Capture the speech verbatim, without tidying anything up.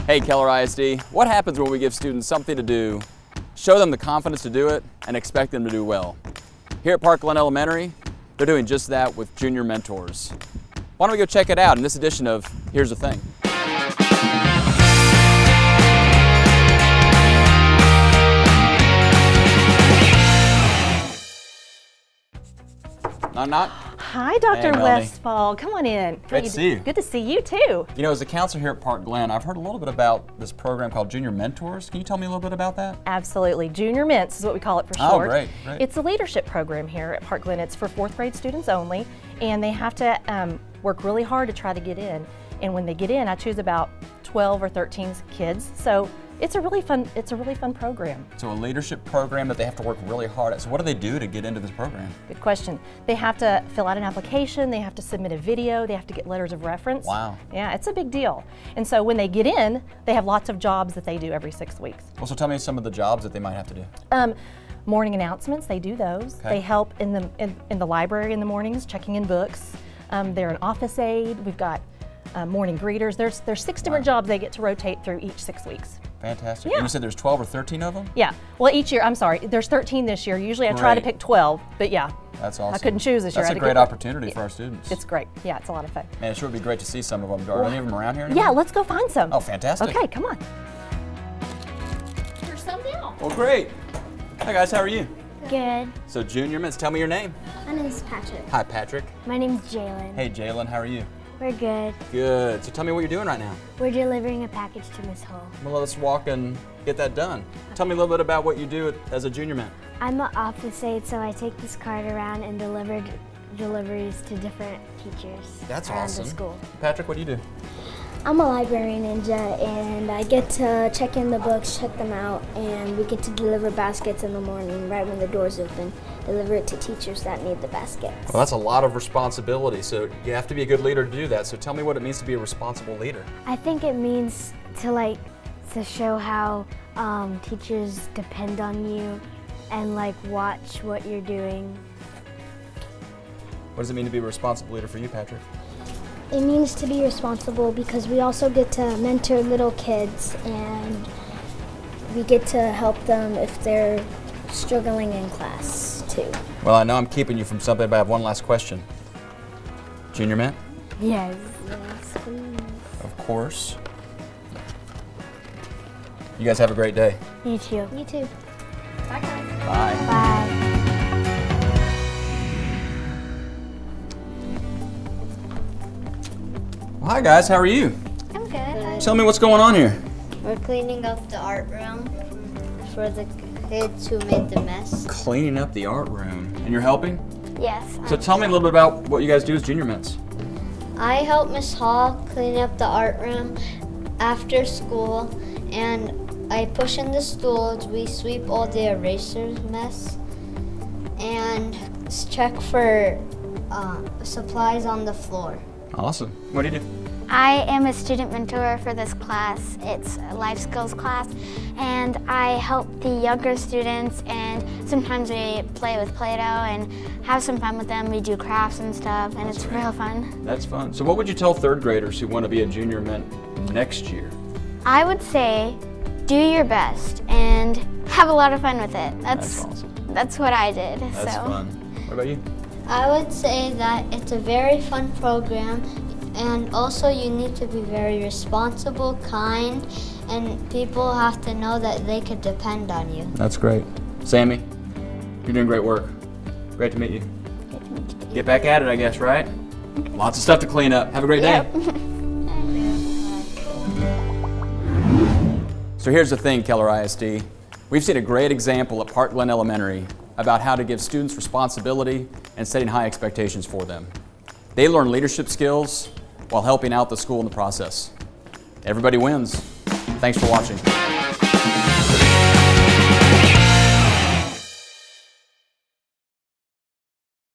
Hey, Keller I S D, what happens when we give students something to do, show them the confidence to do it, and expect them to do well? Here at Park Glen Elementary, they're doing just that with Junior Mentors. Why don't we go check it out in this edition of Here's the Thing. Knock, knock. Hi, Doctor Hey, Westfall. Come on in. Great to see you. Good to see you, too. You know, as a counselor here at Park Glen, I've heard a little bit about this program called Junior Mentors. Can you tell me a little bit about that? Absolutely. Junior Ments is what we call it for Oh, short. great, great. It's a leadership program here at Park Glen. It's for fourth grade students only, and they have to um, work really hard to try to get in. And when they get in, I choose about twelve or thirteen kids. So it's a really fun, it's a really fun program. So a leadership program that they have to work really hard at. So what do they do to get into this program? Good question. They have to fill out an application, they have to submit a video, they have to get letters of reference. Wow. Yeah, it's a big deal. And so when they get in, they have lots of jobs that they do every six weeks. Well, so tell me some of the jobs that they might have to do. Um, morning announcements, they do those. Okay. They help in the, in, in the library in the mornings, checking in books. Um, they're an office aide. We've got uh, morning greeters. There's, there's six different Wow. jobs they get to rotate through each six weeks. Fantastic. Yeah. And you said there's twelve or thirteen of them? Yeah, well each year, I'm sorry, there's thirteen this year. Usually I try to Great. pick twelve, but yeah. That's awesome. I couldn't choose this year. That's I a had to great get- opportunity for Yeah. our students. It's great. Yeah, it's a lot of fun. Man, it sure would be great to see some of them. Are any of them around here anymore? Yeah, let's go find some. Oh, fantastic. Okay, come on. There's some now. Well, great. Hi guys, how are you? Good. So Junior Ments, tell me your name. My name's Patrick. Hi, Patrick. My name's Jalen. Hey, Jalen, how are you? We're good. Good. So tell me what you're doing right now. We're delivering a package to Miss Hull. Well, let's walk and get that done. Tell me a little bit about what you do as a Junior Ment. I'm an office aide, so I take this card around and deliver deliveries to different teachers That's around awesome. the school. Patrick, what do you do? I'm a library ninja, and I get to check in the books, check them out, and we get to deliver baskets in the morning right when the doors open. Deliver it to teachers that need the baskets. Well, that's a lot of responsibility, so you have to be a good leader to do that. So tell me what it means to be a responsible leader. I think it means to like to show how um, teachers depend on you and like watch what you're doing. What does it mean to be a responsible leader for you, Patrick? It means to be responsible because we also get to mentor little kids, and we get to help them if they're struggling in class too. Well, I know I'm keeping you from something, but I have one last question. Junior Ment? Yes. Yes, please. Of course. You guys have a great day. You too. You too. Bye, guys. Bye. Bye. Well, hi guys, how are you? I'm good. Tell me what's going on here. We're cleaning up the art room for the kids who made the mess. Cleaning up the art room. And you're helping? Yes. So tell me a little bit about what you guys do as Junior Ments. I help Miss Hall clean up the art room after school, and I push in the stools. We sweep all the erasers mess and check for uh, supplies on the floor. Awesome. What do you do? I am a student mentor for this class. It's a life skills class, and I help the younger students, and sometimes we play with Play-Doh and have some fun with them. We do crafts and stuff, and That's it's great. real fun. That's fun. So what would you tell third graders who want to be a Junior Ment next year? I would say do your best and have a lot of fun with it. That's That's awesome. that's what I did. That's so. fun. What about you? I would say that it's a very fun program, and also you need to be very responsible, kind, and people have to know that they could depend on you. That's great. Sammy, you're doing great work. Great to meet you. Good to meet you. Get back at it, I guess, right? Lots of stuff to clean up. Have a great day. Yep. So here's the thing, Keller I S D. We've seen a great example at Park Glen Elementary about how to give students responsibility and setting high expectations for them. They learn leadership skills while helping out the school in the process. Everybody wins. Thanks for watching.